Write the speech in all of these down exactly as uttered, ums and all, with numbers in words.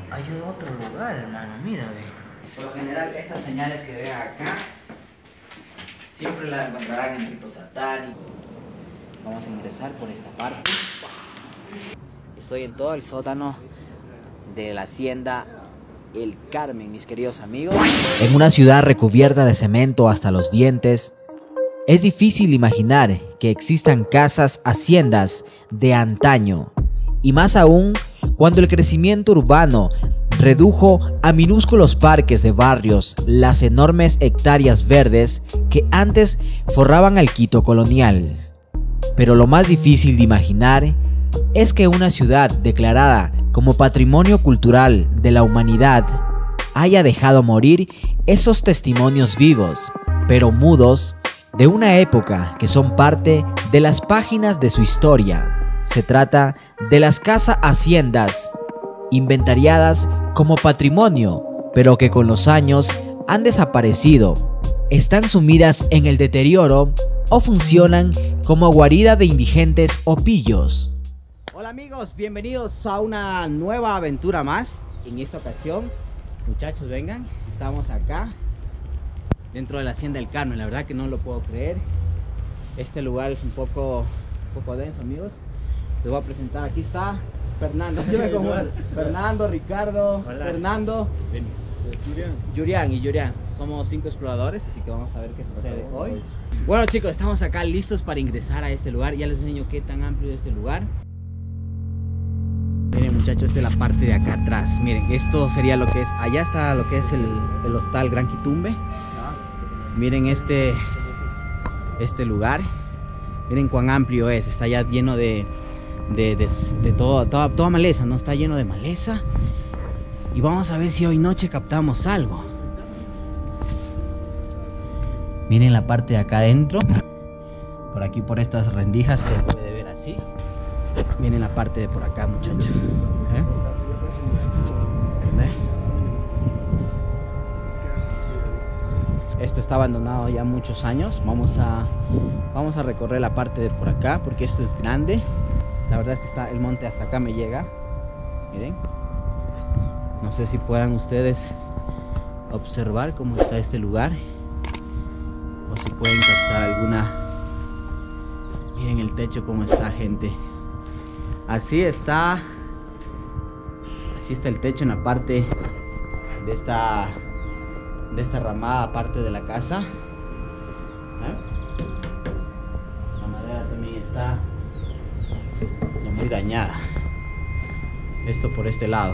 hay otro lugar, hermano, mira, ve. Por lo general, estas señales que vean acá siempre las encontrarán en ritos satánicos. Vamos a ingresar por esta parte. Estoy en todo el sótano de la hacienda El Carmen, mis queridos amigos. En una ciudad recubierta de cemento hasta los dientes, es difícil imaginar que existan casas haciendas de antaño, y más aún cuando el crecimiento urbano redujo a minúsculos parques de barrios las enormes hectáreas verdes que antes forraban al Quito colonial. Pero lo más difícil de imaginar es que una ciudad declarada como Patrimonio Cultural de la Humanidad haya dejado morir esos testimonios vivos, pero mudos, de una época que son parte de las páginas de su historia. Se trata de las casas haciendas, inventariadas como patrimonio, pero que con los años han desaparecido, están sumidas en el deterioro o funcionan como guarida de indigentes o pillos. Hola amigos, bienvenidos a una nueva aventura más. En esta ocasión, muchachos, vengan, estamos acá dentro de la hacienda El Carmen. La verdad que no lo puedo creer. Este lugar es un poco, un poco denso, amigos. Les voy a presentar, aquí está Fernando, yo me confundo. Fernando, Ricardo, Hola. Fernando, Denis, Yurian y Yurian. Somos cinco exploradores, así que vamos a ver qué sucede hoy. Bueno chicos, estamos acá listos para ingresar a este lugar. Ya les enseño qué tan amplio es este lugar. Miren muchachos, esta es la parte de acá atrás. Miren, esto sería lo que es, allá está lo que es el, el hostal Gran Quitumbe. Miren este, este lugar. Miren cuán amplio es, está ya lleno de de, de, de todo, toda, toda maleza, ¿no? Está lleno de maleza. Y vamos a ver si hoy noche captamos algo. Miren la parte de acá adentro. Por aquí, por estas rendijas, se puede ver así. Miren la parte de por acá, muchachos. ¿Eh? ¿Eh? Esto está abandonado ya muchos años. Vamos a, vamos a recorrer la parte de por acá, porque esto es grande. La verdad es que está el monte hasta acá me llega. Miren. No sé si puedan ustedes observar cómo está este lugar. O si pueden captar alguna. Miren el techo cómo está, gente. Así está. Así está el techo en la parte de esta de esta ramada parte de la casa. ¿Eh? La madera también está muy dañada. Esto por este lado.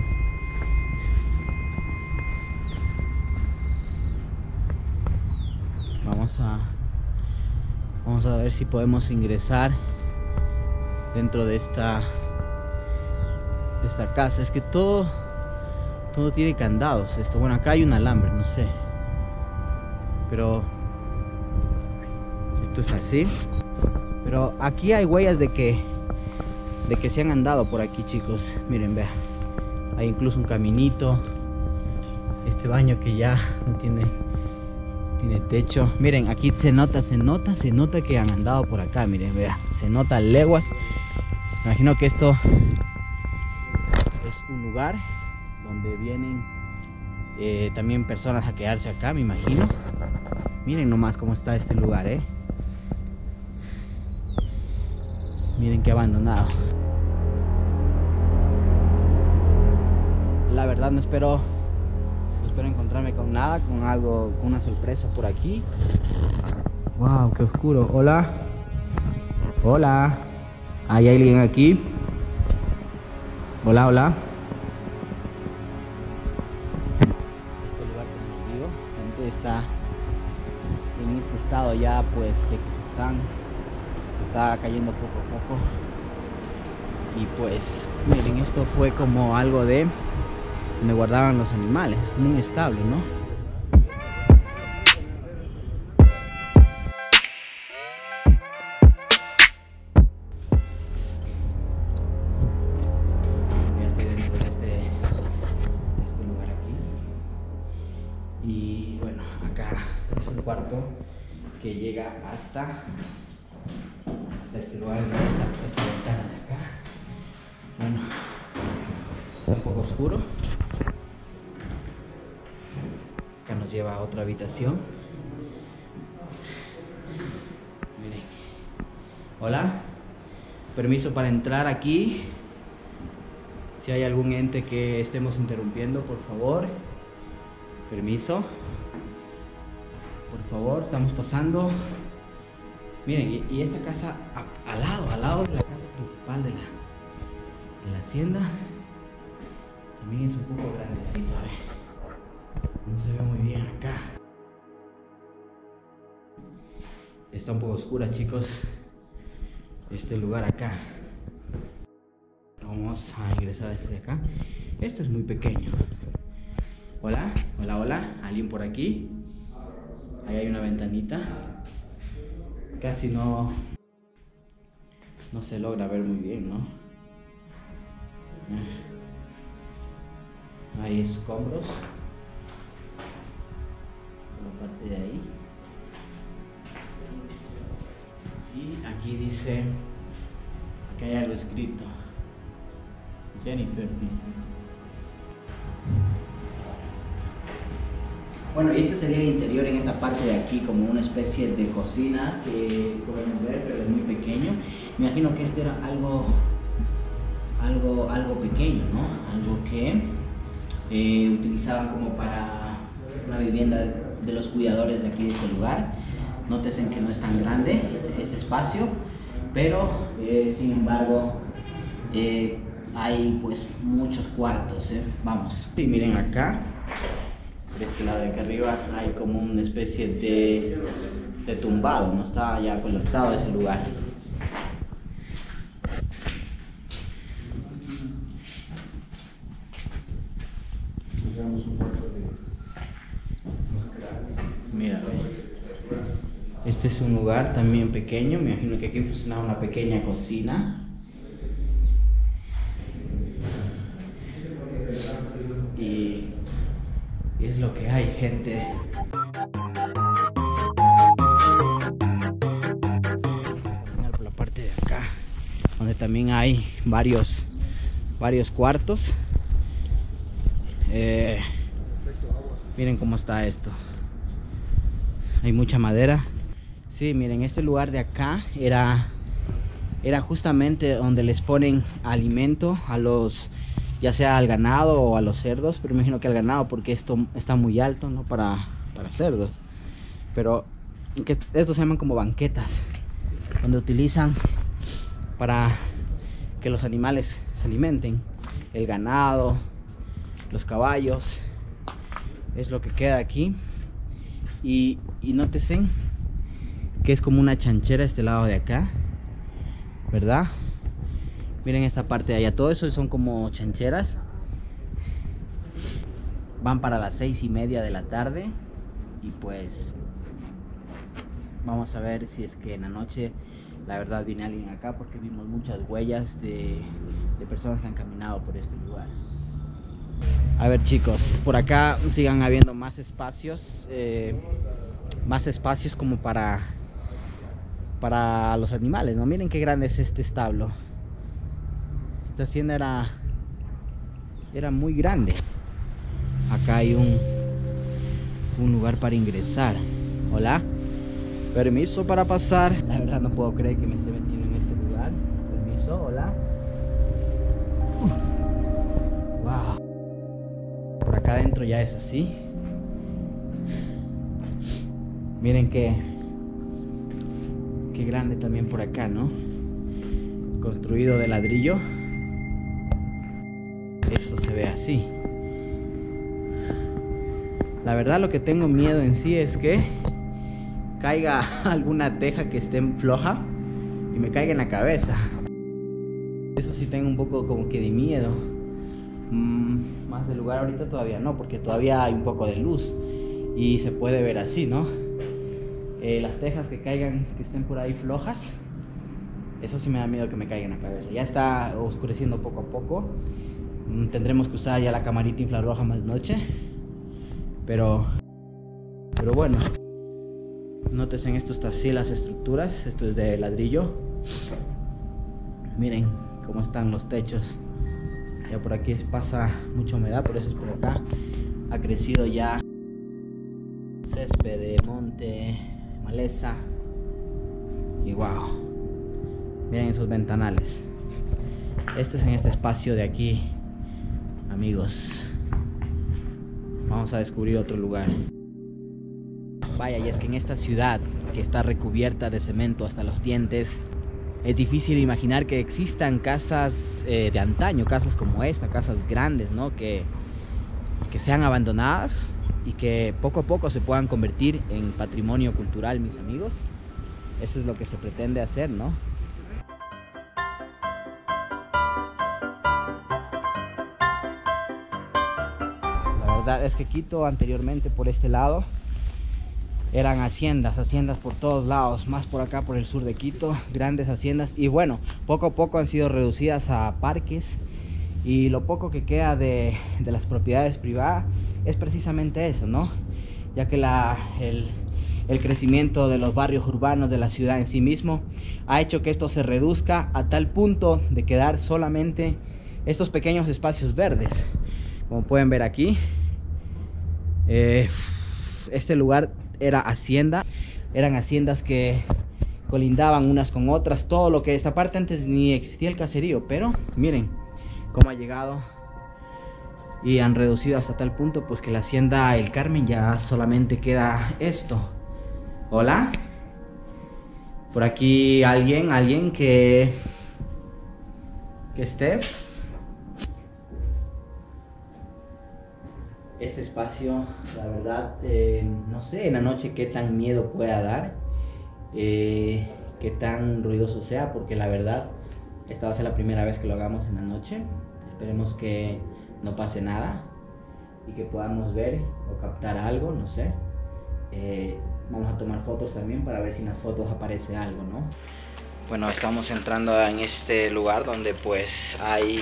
Vamos a vamos a ver si podemos ingresar dentro de esta de esta casa. Es que todo todo tiene candados. Esto, bueno, acá hay un alambre, no sé, pero esto es así. Pero aquí hay huellas de que de que se han andado por aquí, chicos. Miren, vean, hay incluso un caminito. Este baño que ya no tiene tiene techo. Miren, aquí se nota, se nota, se nota que han andado por acá. Miren, vean, se nota leguas. Me imagino que esto es un lugar donde vienen eh, también personas a quedarse acá, me imagino. Miren nomás cómo está este lugar, eh. Miren qué abandonado. La verdad no espero no espero encontrarme con nada, con algo, con una sorpresa por aquí. Wow, qué oscuro. Hola. Hola. ¿Hay alguien aquí? Hola, hola. Este lugar, como les digo, gente, está en este estado ya, pues, de que se están se está cayendo poco a poco. Y pues, miren, esto fue como algo de donde guardaban los animales. Es como un establo, ¿no? Y bueno, acá es un cuarto que llega hasta, hasta este lugar, esta, esta ventana de acá. Bueno, está un poco poco oscuro. Acá nos lleva a otra habitación. Miren. Hola. Permiso para entrar aquí. Si hay algún ente que estemos interrumpiendo, por favor. Permiso. Por favor, estamos pasando. Miren, y, y esta casa a, al lado, al lado de la casa principal de la, de la hacienda, también es un poco grandecito, a ver. No se ve muy bien acá. Está un poco oscura, chicos, este lugar acá. Vamos a ingresar a este de acá. Este es muy pequeño. Hola, hola, hola. ¿Alguien por aquí? Ahí hay una ventanita. Casi no no se logra ver muy bien, ¿no? Hay escombros por la parte de ahí. Y aquí dice, aquí hay algo escrito. Jennifer dice. Bueno, y este sería el interior en esta parte de aquí, como una especie de cocina que podemos ver, pero es muy pequeño. Me imagino que este era algo, algo, algo pequeño, ¿no? Algo que eh, utilizaban como para una vivienda de los cuidadores de aquí de este lugar. Nótense que no es tan grande este, este espacio, pero eh, sin embargo eh, hay pues muchos cuartos, ¿eh? Vamos. Y miren acá. Por este lado de acá arriba hay como una especie de, de tumbado, no está ya colapsado ese lugar. Mira, este es un lugar también pequeño, me imagino que aquí funcionaba una pequeña cocina. Y es lo que hay, gente. Por la parte de acá, donde también hay varios, varios cuartos. Eh, miren cómo está esto. Hay mucha madera. Sí, miren, este lugar de acá era, era justamente donde les ponen alimento a los, ya sea al ganado o a los cerdos, pero me imagino que al ganado porque esto está muy alto, ¿no? Para, para cerdos. Pero que estos se llaman como banquetas, donde utilizan para que los animales se alimenten. El ganado, los caballos, es lo que queda aquí. Y, y nótense que es como una chanchera este lado de acá, ¿verdad? Miren esta parte de allá, todo eso son como chancheras. Van para las seis y media de la tarde. Y pues vamos a ver si es que en la noche la verdad viene alguien acá, porque vimos muchas huellas de, de personas que han caminado por este lugar. A ver, chicos, por acá sigan habiendo más espacios, eh, más espacios como para, para los animales, ¿no? Miren qué grande es este establo. Esta hacienda era, era muy grande. Acá hay un, un lugar para ingresar. Hola, permiso para pasar. La verdad no puedo creer que me esté metiendo en este lugar. Permiso, hola. Wow. Por acá adentro ya es así. Miren qué, qué grande también por acá, ¿no? Construido de ladrillo. Esto se ve así. La verdad lo que tengo miedo en sí es que caiga alguna teja que esté floja y me caiga en la cabeza. Eso sí tengo un poco como que de miedo. Mm, más del lugar ahorita todavía no, porque todavía hay un poco de luz y se puede ver así, ¿no? Eh, las tejas que caigan, que estén por ahí flojas, eso sí me da miedo que me caiga en la cabeza. Ya está oscureciendo poco a poco. Mm, tendremos que usar ya la camarita infrarroja más noche. Pero, pero bueno, nótense en esto está así las estructuras. Esto es de ladrillo. Miren cómo están los techos. Ya por aquí pasa mucha humedad, por eso es por acá. Ha crecido ya césped de monte, maleza. Y wow, miren esos ventanales. Esto es en este espacio de aquí, amigos. Vamos a descubrir otro lugar. Vaya, y es que en esta ciudad que está recubierta de cemento hasta los dientes, es difícil imaginar que existan casas eh, de antaño, casas como esta, casas grandes, ¿no? Que, que sean abandonadas y que poco a poco se puedan convertir en patrimonio cultural, mis amigos. Eso es lo que se pretende hacer, ¿no? La verdad es que Quito anteriormente por este lado eran haciendas, haciendas por todos lados, más por acá por el sur de Quito, grandes haciendas, y bueno, poco a poco han sido reducidas a parques, y lo poco que queda de, de las propiedades privadas es precisamente eso, ¿no? Ya que la, el, el crecimiento de los barrios urbanos de la ciudad en sí mismo ha hecho que esto se reduzca a tal punto de quedar solamente estos pequeños espacios verdes. Como pueden ver aquí, eh, este lugar era hacienda, eran haciendas que colindaban unas con otras, todo lo que esta parte antes ni existía el caserío, pero miren cómo ha llegado y han reducido hasta tal punto pues que la hacienda El Carmen ya solamente queda esto. Hola, por aquí alguien, alguien que que esté. Este espacio, la verdad, eh, no sé en la noche qué tan miedo pueda dar, eh, qué tan ruidoso sea, porque la verdad, esta va a ser la primera vez que lo hagamos en la noche. Esperemos que no pase nada y que podamos ver o captar algo, no sé. Eh, vamos a tomar fotos también para ver si en las fotos aparece algo, ¿no? Bueno, estamos entrando en este lugar donde pues hay...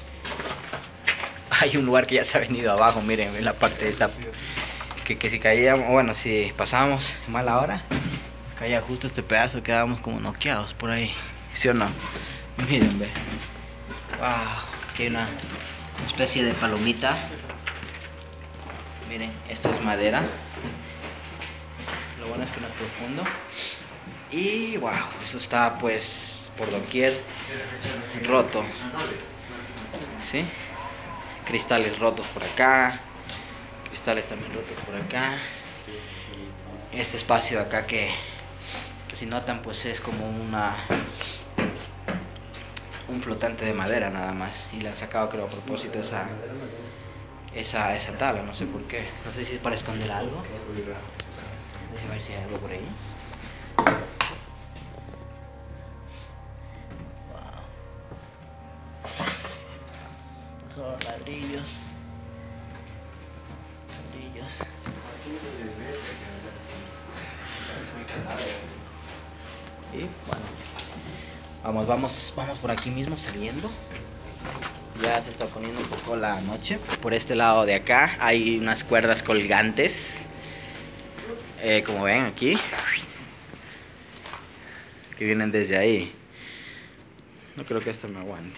Hay un lugar que ya se ha venido abajo, miren, en la parte de esta, que, que si caíamos, bueno, si pasábamos mala hora, caía justo este pedazo, quedábamos como noqueados por ahí, ¿sí o no? Miren, ve, wow, aquí hay una especie de palomita, miren, esto es madera, lo bueno es que no es profundo, y wow, esto está pues por doquier roto, ¿sí? Cristales rotos por acá, cristales también rotos por acá. Este espacio de acá que, que si notan pues es como una un flotante de madera nada más, y le han sacado creo a propósito esa esa, esa tabla, no sé por qué, no sé si es para esconder algo. Déjame ver si hay algo por ahí. Son ladrillos, ladrillos. Y bueno, vamos, vamos, vamos por aquí mismo saliendo. Ya se está poniendo un poco la noche. Por este lado de acá hay unas cuerdas colgantes, eh, como ven aquí, que vienen desde ahí. No creo que esto me aguante.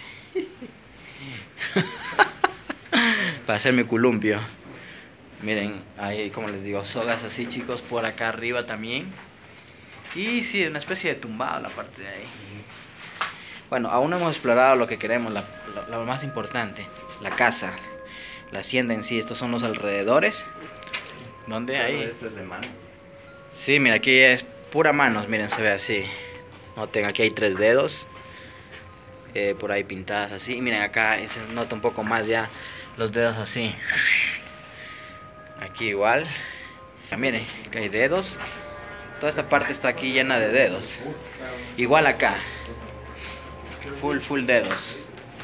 Para hacer mi columpio. Miren, hay, como les digo, sogas así, chicos, por acá arriba también. Y sí, una especie de tumbado la parte de ahí. Bueno, aún no hemos explorado lo que queremos, la, la, lo más importante, la casa, la hacienda en sí. Estos son los alrededores. ¿Dónde hay? Esto es de manos. Sí, mira, aquí es pura manos, miren, se ve así. Noten, aquí hay tres dedos. Eh, por ahí pintadas así, miren acá se nota un poco más ya los dedos así, aquí igual, ya, miren que hay dedos, toda esta parte está aquí llena de dedos, igual acá, full full dedos.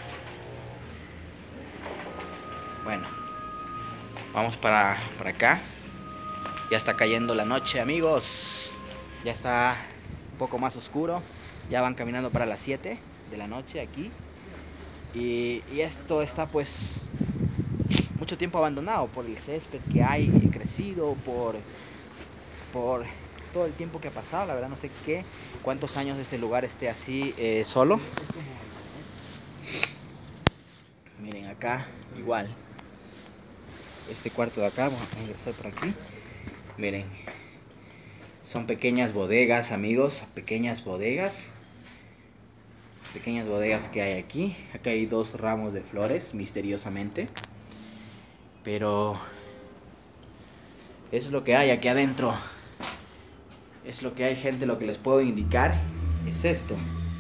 Bueno, vamos para, para acá, ya está cayendo la noche, amigos, ya está un poco más oscuro, ya van caminando para las siete de la noche aquí, y, y esto está pues mucho tiempo abandonado por el césped que hay crecido, por por todo el tiempo que ha pasado. La verdad no sé qué cuántos años este lugar esté así eh, solo. Miren acá igual. Este cuarto de acá, vamos a ingresar por aquí. Miren, son pequeñas bodegas, amigos, pequeñas bodegas. Pequeñas bodegas que hay aquí. Acá hay dos ramos de flores, misteriosamente. Pero es lo que hay aquí adentro. Es lo que hay, gente. Lo que les puedo indicar es esto.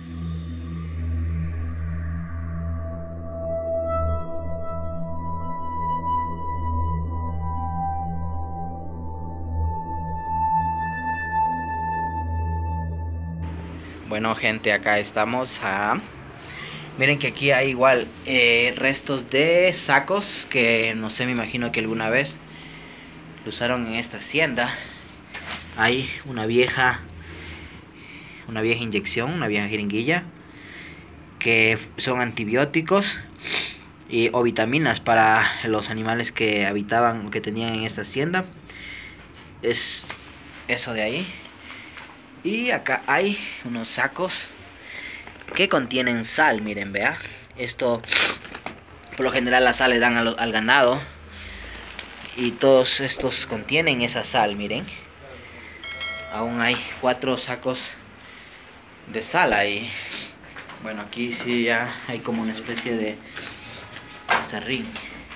Bueno, gente, acá estamos a... Miren que aquí hay igual eh, restos de sacos que no sé, me imagino que alguna vez lo usaron en esta hacienda. Hay una vieja, una vieja inyección, una vieja jeringuilla que son antibióticos y, o vitaminas para los animales que habitaban o que tenían en esta hacienda. Es eso de ahí. Y acá hay unos sacos que contienen sal, miren, vea. Esto, por lo general, la sal le dan al, al ganado. Y todos estos contienen esa sal, miren. Aún hay cuatro sacos de sal ahí. Bueno, aquí sí ya hay como una especie de aserrín.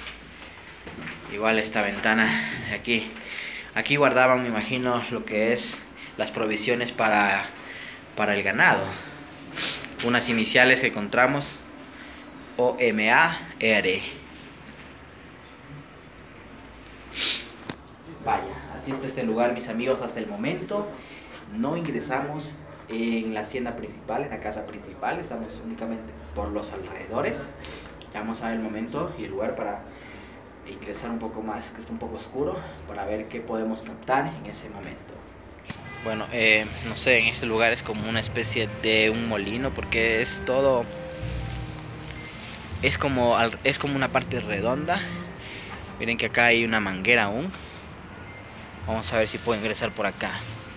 Igual esta ventana de aquí. Aquí guardaban, me imagino, lo que es las provisiones para, para el ganado. Unas iniciales que encontramos, O M A R. Vaya, así está este lugar, mis amigos. Hasta el momento no ingresamos en la hacienda principal, en la casa principal. Estamos únicamente por los alrededores. Ya vamos a ver el momento y el lugar para ingresar un poco más, que está un poco oscuro, para ver qué podemos captar en ese momento. Bueno, eh, no sé, en este lugar es como una especie de un molino, porque es todo, es como, es como una parte redonda. Miren que acá hay una manguera aún. Vamos a ver si puedo ingresar por acá.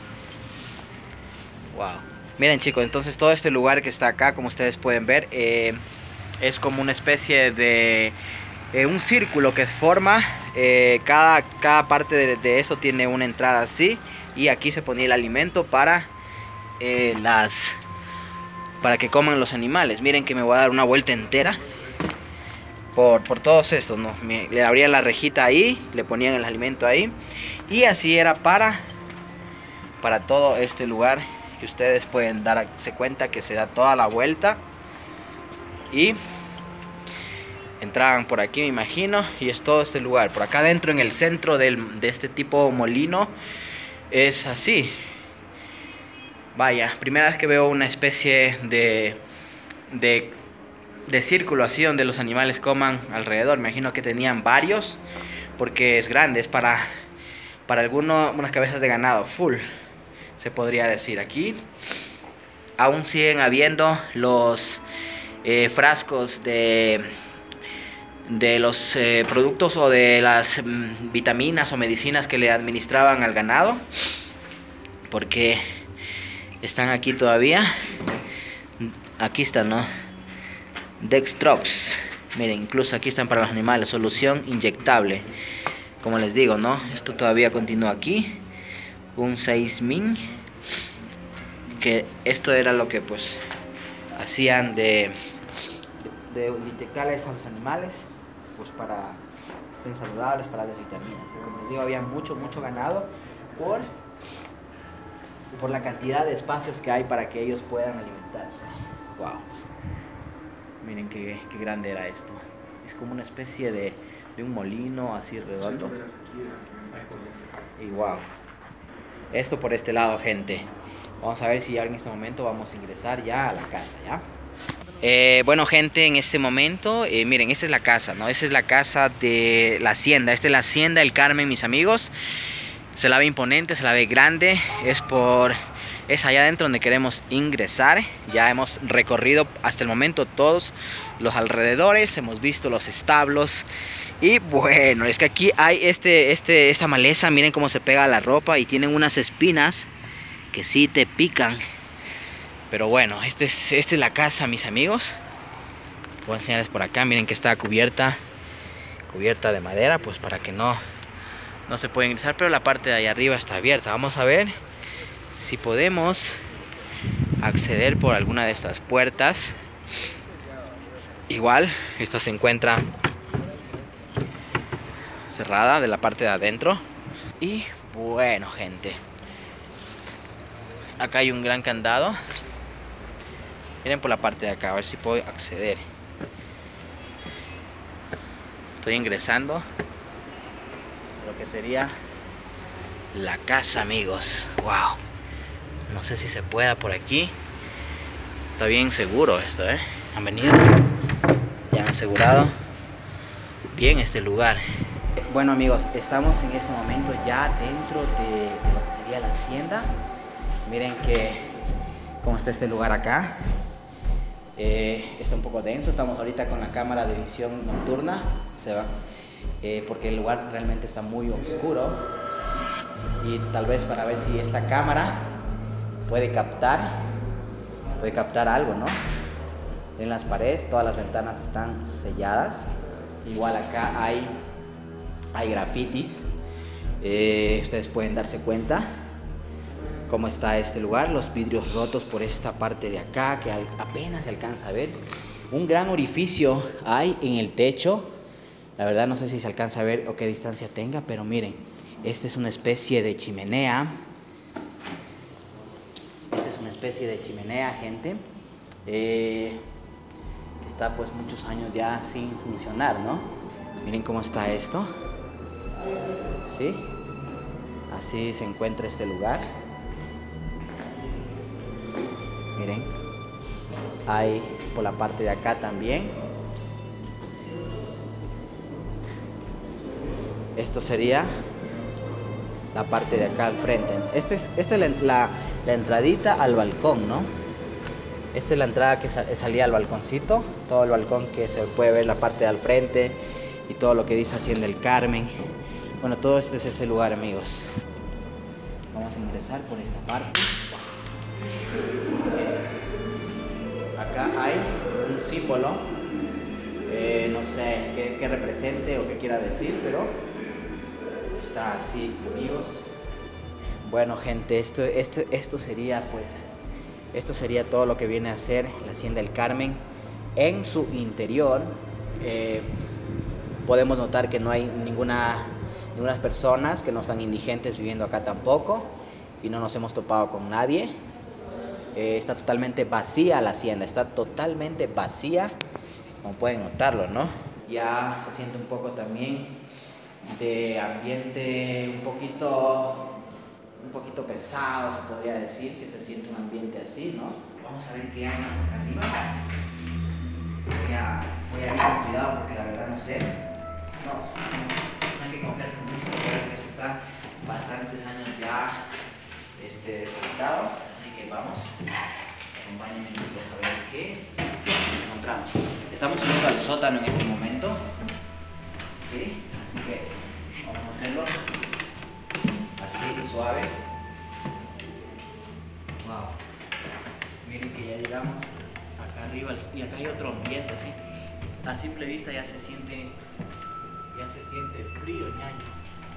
Wow. Miren, chicos, entonces todo este lugar que está acá, como ustedes pueden ver, eh, es como una especie de eh, un círculo que forma. Eh, cada, cada parte de, de eso tiene una entrada así. Y aquí se ponía el alimento para eh, las para que coman los animales. Miren que me voy a dar una vuelta entera por, por todos estos, ¿no? Le abrían la rejita ahí, le ponían el alimento ahí. Y así era para para todo este lugar, que ustedes pueden darse cuenta que se da toda la vuelta. Y entraban por aquí, me imagino, y es todo este lugar. Por acá adentro, en el centro del, de este tipo molino, es así. Vaya, primera vez que veo una especie de, de, de círculo así, donde los animales coman alrededor. Me imagino que tenían varios, porque es grande, es para, para algunos, unas cabezas de ganado full, se podría decir. Aquí aún siguen habiendo los eh, frascos de... de los eh, productos o de las mm, vitaminas o medicinas que le administraban al ganado, porque están aquí todavía. Aquí están, ¿no? Dextrox. Miren, incluso aquí están para los animales, solución inyectable. Como les digo, ¿no? Esto todavía continúa aquí. Un seis min, que esto era lo que pues hacían de, de, de inyectarles a los animales, pues para que estén saludables, para las vitaminas. Como les digo, había mucho, mucho ganado por, por la cantidad de espacios que hay para que ellos puedan alimentarse. Wow. Miren qué, qué grande era esto. Es como una especie de, de un molino así redondo. Y wow. Esto por este lado, gente. Vamos a ver si ya en este momento vamos a ingresar ya a la casa, ¿ya? Eh, bueno, gente, en este momento, eh, miren, esta es la casa, ¿no? Esta es la casa de la hacienda. Esta es la hacienda El Carmen, mis amigos. Se la ve imponente, se la ve grande. Es por... es allá adentro donde queremos ingresar. Ya hemos recorrido hasta el momento todos los alrededores. Hemos visto los establos. Y bueno, es que aquí hay este, este, esta maleza. Miren cómo se pega a la ropa. Y tienen unas espinas que sí te pican. Pero bueno, este es, esta es la casa, mis amigos. Voy a enseñarles por acá, miren que está cubierta, cubierta de madera, pues para que no, no se pueda ingresar, pero la parte de ahí arriba está abierta. Vamos a ver si podemos acceder por alguna de estas puertas. Igual, esta se encuentra cerrada de la parte de adentro. Y bueno, gente, acá hay un gran candado. Miren por la parte de acá, a ver si puedo acceder. Estoy ingresando a lo que sería la casa, amigos. Wow. No sé si se pueda por aquí. Está bien seguro esto, ¿eh? Han venido, ya han asegurado bien este lugar. Bueno, amigos, estamos en este momento ya dentro de, de lo que sería la hacienda. Miren que cómo está este lugar acá. Eh, está un poco denso. Estamos ahorita con la cámara de visión nocturna. Se va. Eh, porque el lugar realmente está muy oscuro. Y tal vez para ver si esta cámara puede captar. Puede captar algo, ¿no? En las paredes, todas las ventanas están selladas. Igual acá hay, hay grafitis. Eh, ustedes pueden darse cuenta cómo está este lugar. Los vidrios rotos por esta parte de acá, que apenas se alcanza a ver. Un gran orificio hay en el techo. La verdad no sé si se alcanza a ver o qué distancia tenga, pero miren, esta es una especie de chimenea. Esta es una especie de chimenea, gente. Eh, que está pues muchos años ya sin funcionar, ¿no? Miren cómo está esto. ¿Sí? Así se encuentra este lugar. Miren, hay por la parte de acá también. Esto sería la parte de acá al frente. Este es, esta es la, la, la entradita al balcón, ¿no? Esta es la entrada que sal, salía al balconcito. Todo el balcón que se puede ver la parte de al frente y todo lo que dice Hacienda El Carmen. Bueno, todo esto es este lugar, amigos. Vamos a ingresar por esta parte. Acá hay un símbolo, eh, no sé qué, qué represente o qué quiera decir, pero está así, amigos. Bueno, gente, esto, esto, esto sería pues, esto sería todo lo que viene a ser la Hacienda El Carmen en su interior. Eh, podemos notar que no hay ninguna, ninguna personas, que no están indigentes viviendo acá tampoco, y no nos hemos topado con nadie. Eh, está totalmente vacía la hacienda, está totalmente vacía, como pueden notarlo, ¿no? Ya se siente un poco también de ambiente un poquito, un poquito pesado, se podría decir, que se siente un ambiente así, ¿no? Vamos a ver qué hay más acá arriba. Voy a, voy a ir con cuidado porque la verdad no sé. No, no hay que confiarse mucho, porque esto está bastantes años ya este, deshabitado. Así que vamos, acompáñenme a ver qué encontramos. Estamos subiendo al sótano en este momento, ¿sí? Así que vamos a hacerlo así de suave. Wow, miren que ya llegamos acá arriba y acá hay otro ambiente, así. A simple vista ya se siente, ya se siente frío, ñaño.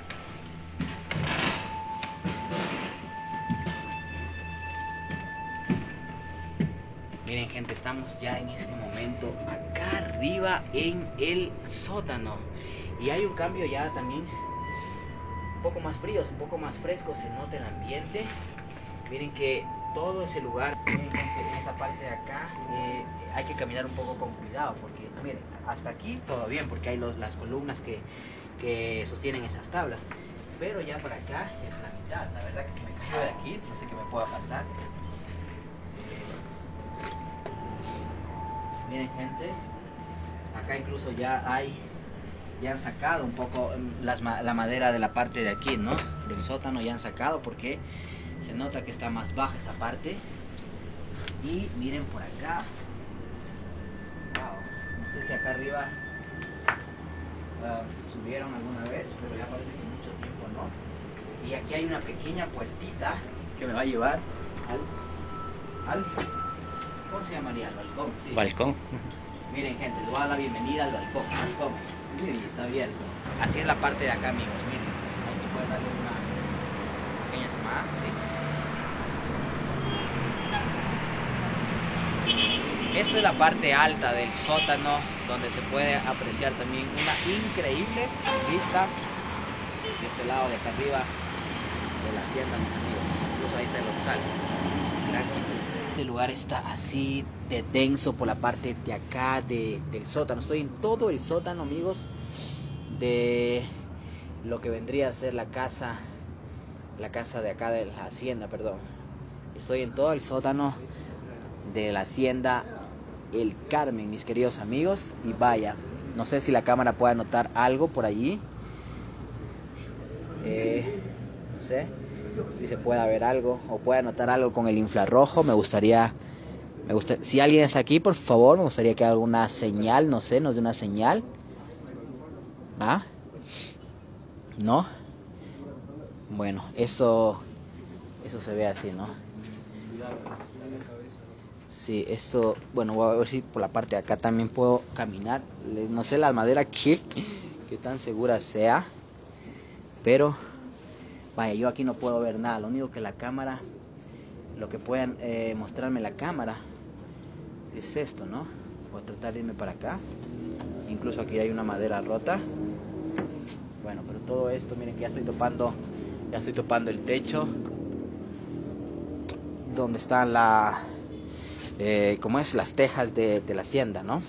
Miren, gente, estamos ya en este momento acá arriba en el sótano. Y hay un cambio ya también un poco más frío, un poco más fresco, se nota el ambiente. Miren que todo ese lugar, miren, gente, en esta parte de acá eh, hay que caminar un poco con cuidado, porque miren, hasta aquí todo bien, porque hay los, las columnas que, que sostienen esas tablas. Pero ya por acá es la mitad. La verdad que si me caigo de aquí, no sé qué me pueda pasar. Miren, gente, acá incluso ya hay, ya han sacado un poco las, la madera de la parte de aquí, ¿no? Del sótano ya han sacado porque se nota que está más baja esa parte. Y miren por acá, wow, no sé si acá arriba uh, subieron alguna vez, pero ya parece que mucho tiempo no. Y aquí hay una pequeña puertita que me va a llevar al, al ¿cómo se llamaría? ¿El balcón? Sí. Balcón. Miren, gente, les voy a dar la bienvenida al balcón. balcón. Miren, está abierto. Así es la parte de acá, amigos. Miren, ahí se puede darle una pequeña tomada, ¿sí? Esto es la parte alta del sótano, donde se puede apreciar también una increíble vista de este lado de acá arriba de la hacienda, mis amigos. Incluso ahí está el hostal. Este lugar está así de denso por la parte de acá de, del sótano. Estoy en todo el sótano, amigos, de lo que vendría a ser la casa, la casa de acá de la hacienda, perdón. Estoy en todo el sótano de la hacienda El Carmen, mis queridos amigos. Y vaya, no sé si la cámara puede notar algo por allí. Eh, no sé si se pueda ver algo o pueda notar algo con el infrarrojo. Me gustaría, me gusta, si alguien está aquí, por favor, me gustaría que haga alguna señal, no sé, nos dé una señal. ¿Ah? ¿No? Bueno, eso, eso se ve así, ¿no? Sí, esto, bueno, voy a ver si por la parte de acá también puedo caminar. No sé la madera que, que tan segura sea, pero vaya, yo aquí no puedo ver nada. Lo único que la cámara, lo que puedan eh, mostrarme la cámara es esto, ¿no? Voy a tratar de irme para acá. Incluso aquí hay una madera rota. Bueno, pero todo esto, miren que ya estoy topando, ya estoy topando el techo, donde están la, eh, como es, las tejas de, de la hacienda, ¿no?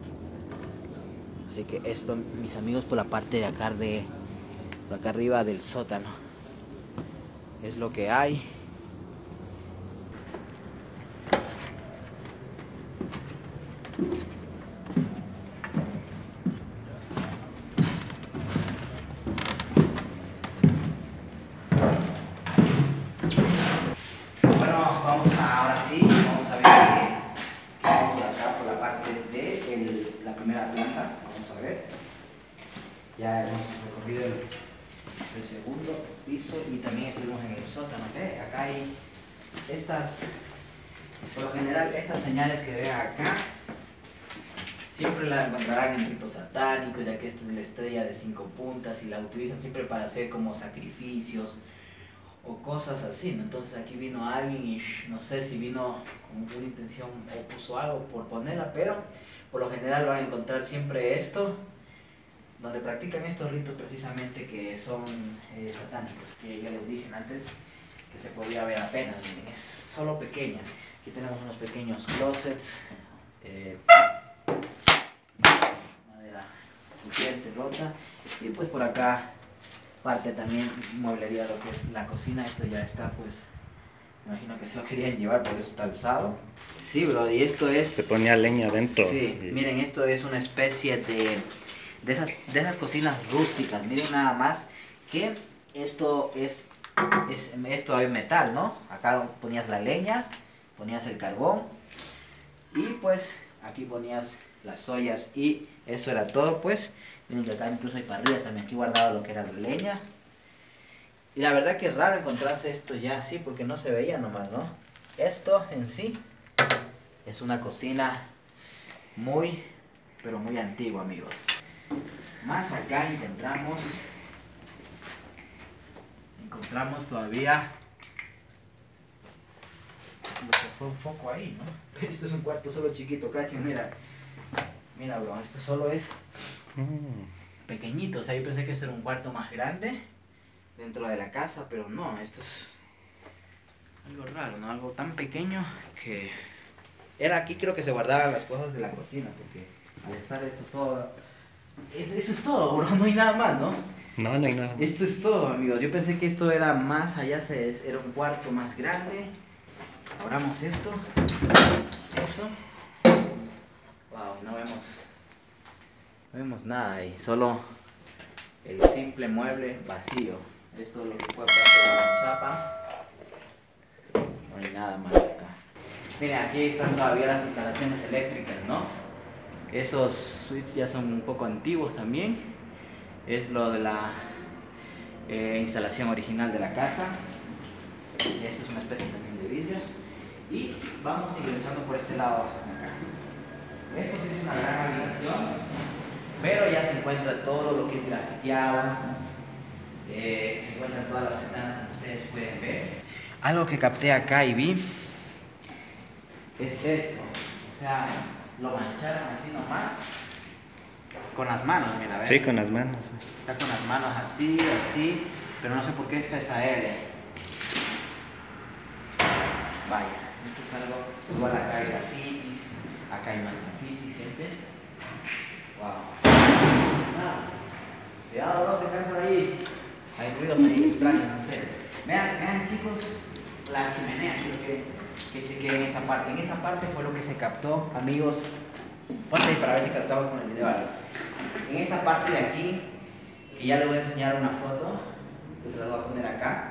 Así que esto, mis amigos, por la parte de acá de, por acá arriba del sótano, es lo que hay. Bueno, vamos a, ahora sí, vamos a ver qué, qué hay por acá, por la parte de el, la primera planta. Vamos a ver. Ya hemos recorrido el, el segundo piso y también estuvimos en el sótano. ¿Ve? Acá hay estas, por lo general, estas señales que vean acá, siempre la encontrarán en ritos satánicos, ya que esta es la estrella de cinco puntas y la utilizan siempre para hacer como sacrificios o cosas así, ¿no? Entonces aquí vino alguien y shh, no sé si vino con una intención o puso algo por ponerla, pero por lo general van a encontrar siempre esto, donde practican estos ritos precisamente que son eh, satánicos, que ya les dije antes que se podía ver apenas. Miren, es solo pequeña. Aquí tenemos unos pequeños closets, eh, madera crujiente, rota, y pues por acá parte también mueblería, lo que es la cocina. Esto ya está, pues, me imagino que se lo querían llevar, por eso está alzado. Sí, bro, y esto es... Se ponía leña adentro. Sí, y... miren, esto es una especie de... De esas, de esas cocinas rústicas. Miren nada más que esto es, es, es todavía metal, ¿no? Acá ponías la leña, ponías el carbón y pues aquí ponías las ollas y eso era todo, pues. Miren que acá incluso hay parrillas también, aquí guardado lo que era la leña. Y la verdad que es raro encontrarse esto ya así, porque no se veía nomás, ¿no? Esto en sí es una cocina muy, pero muy antigua, amigos. Más acá encontramos, encontramos todavía, lo que fue un foco ahí, ¿no? Pero esto es un cuarto solo chiquito, cachen, mira. Mira, bro, esto solo es pequeñito. O sea, yo pensé que este era un cuarto más grande dentro de la casa, pero no, esto es algo raro, ¿no? Algo tan pequeño que... Era aquí, creo que se guardaban las cosas de la cocina, porque al estar esto todo... Eso es todo, bro, no hay nada más, ¿no? No, no hay nada. Esto es todo, amigos. Yo pensé que esto era más allá, era un cuarto más grande. Abramos esto. Eso. Wow, no vemos... No vemos nada ahí, solo el simple mueble vacío. Esto es lo que puede pasar la chapa. No hay nada más acá. Miren, aquí están todavía las instalaciones eléctricas, ¿no? Esos switches ya son un poco antiguos también. Es lo de la eh, instalación original de la casa. Esto es una especie también de vidrios. Y vamos ingresando por este lado acá. Esto sí es una gran habitación, pero ya se encuentra todo lo que es grafiteado. Eh, se encuentran todas las ventanas como ustedes pueden ver. Algo que capté acá y vi es esto. O sea, lo mancharon así nomás. Con las manos, mira, a ver. Sí, con las manos. Está con las manos así, así, pero no sé por qué esta es esa L. Vaya, esto es algo. Igual acá hay grafitis, acá hay más grafitis, gente. Wow. Ah, cuidado, no se caen por ahí. Hay ruidos ahí extraños, no sé. Vean, vean chicos, la chimenea, quiero que, que chequeen esta parte. En esta parte fue lo que se captó, amigos. Ponte ahí para ver si captamos con el video algo. En esta parte de aquí, que ya les voy a enseñar una foto, que se la voy a poner acá.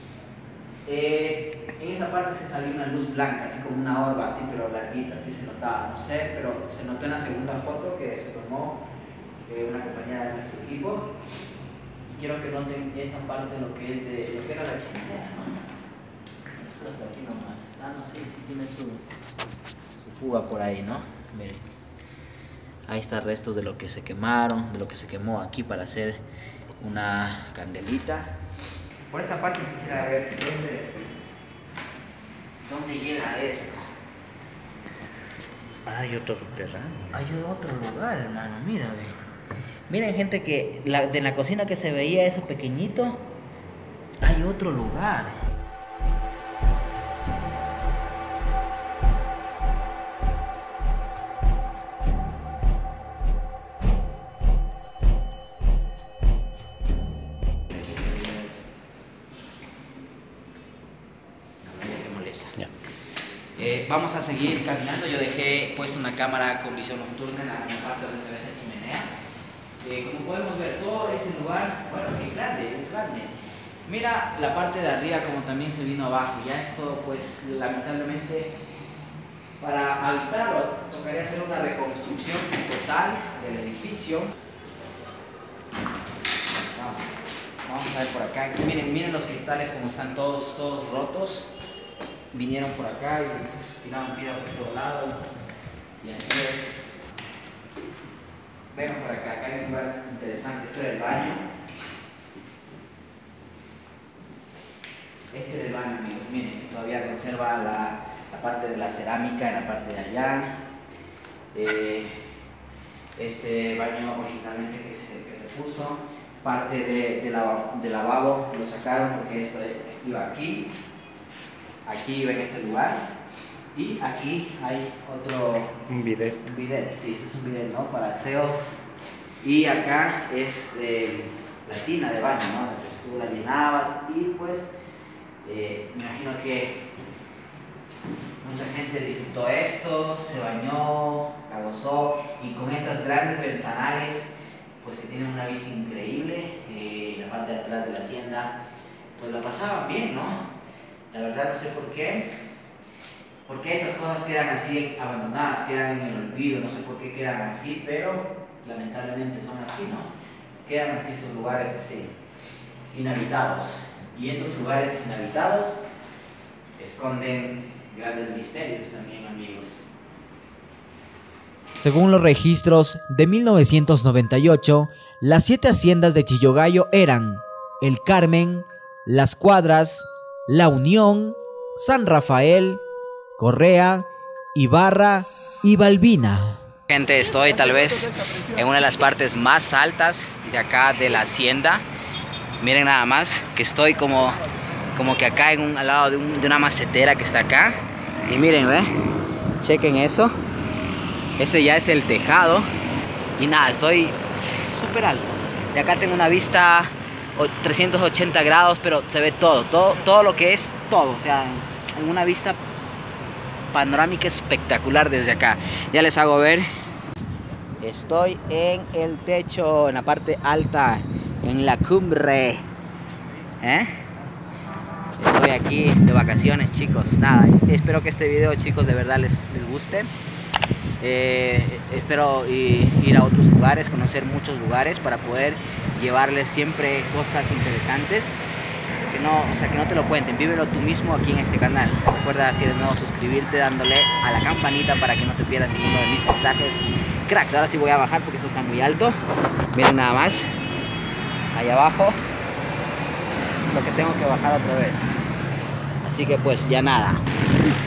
Eh, en esa parte se salió una luz blanca, así como una orba, así pero larguita, así se notaba, no sé, pero se notó en la segunda foto que se tomó eh, una compañera de nuestro equipo. Y quiero que noten esta parte, lo que es de lo que era la chimenea, ¿no? Esto hasta aquí nomás. Ah, no sé, si tiene su, su fuga por ahí, ¿no? Miren. Ahí están restos de lo que se quemaron, de lo que se quemó aquí para hacer una candelita. Por esta parte quisiera ver dónde, dónde llega esto. Ah, hay otro subterráneo. Hay otro lugar, hermano, mira, ve. Miren, gente, que la, de la cocina que se veía eso pequeñito, Hay otro lugar. Ya. Eh, vamos a seguir caminando. Yo dejé puesto una cámara con visión nocturna en la, en la parte donde se ve esa chimenea. Eh, como podemos ver, todo ese lugar, bueno, que grande, es grande. Mira la parte de arriba como también se vino abajo. Ya esto, pues, lamentablemente, para habitarlo, tocaría hacer una reconstrucción total del edificio. Vamos, vamos a ver por acá. Miren, miren los cristales como están todos, todos rotos. Vinieron por acá y uf, tiraron piedra por todos lados. Y así es. Vengan por acá, acá hay un lugar interesante. Esto es el baño. Este es el baño, amigos. Miren, todavía conserva la, la parte de la cerámica en la parte de allá. Eh, este baño originalmente que se, que se puso. Parte de, de, la, de lavabo lo sacaron porque esto iba aquí. Aquí ven este lugar y aquí hay otro Un bidet. un bidet, sí, esto es un bidet, ¿no? Para aseo. Y acá es eh, la tina de baño, ¿no? Entonces tú la llenabas y pues eh, me imagino que mucha gente disfrutó esto, se bañó, la gozó y con estas grandes ventanales pues que tienen una vista increíble, eh, en la parte de atrás de la hacienda pues la pasaban bien, ¿no? La verdad no sé por qué, porque estas cosas quedan así abandonadas, quedan en el olvido, no sé por qué quedan así, pero lamentablemente son así, ¿no? Quedan así estos lugares así, inhabitados. Y estos lugares inhabitados esconden grandes misterios también, amigos. Según los registros de mil novecientos noventa y ocho, las siete haciendas de Chillogallo eran El Carmen, Las Cuadras, La Unión, San Rafael, Correa, Ibarra y Balbina. Gente, estoy tal vez en una de las partes más altas de acá de la hacienda. Miren nada más que estoy como, como que acá en un, al lado de, un, de una macetera que está acá. Y miren, ¿ve? Chequen eso. Ese ya es el tejado. Y nada, estoy súper alto. De acá tengo una vista trescientos ochenta grados, pero se ve todo, todo, todo lo que es todo. O sea, en una vista panorámica espectacular desde acá. Ya les hago ver. Estoy en el techo, en la parte alta, en la cumbre. ¿Eh? Estoy aquí de vacaciones, chicos. Nada, espero que este video, chicos, de verdad les, les guste. Eh, espero y, ir a otros lugares, conocer muchos lugares para poder llevarles siempre cosas interesantes. Que no, o sea, que no te lo cuenten, vívelo tú mismo aquí en este canal. Recuerda, si eres nuevo, suscribirte dándole a la campanita para que no te pierdas ninguno de mis mensajes. Cracks, ahora sí voy a bajar porque eso está muy alto. Miren nada más, ahí abajo, lo que tengo que bajar otra vez. Así que pues ya nada.